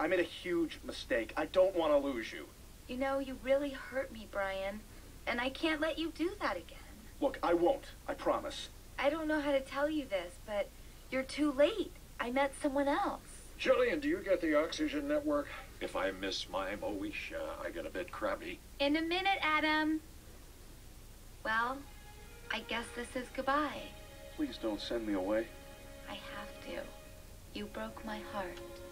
made a huge mistake. I don't want to lose you. You know, you really hurt me, Brian. And I can't let you do that again. Look, I won't. I promise. I don't know how to tell you this, but you're too late. I met someone else. Jillian, do you get the Oxygen Network? If I miss my Moesha, I get a bit crabby. In a minute, Adam. Well, I guess this is goodbye. Please don't send me away. I have to. You broke my heart.